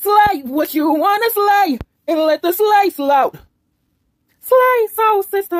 Slay what you wanna slay, and let the slay slout. Slay, soul sister.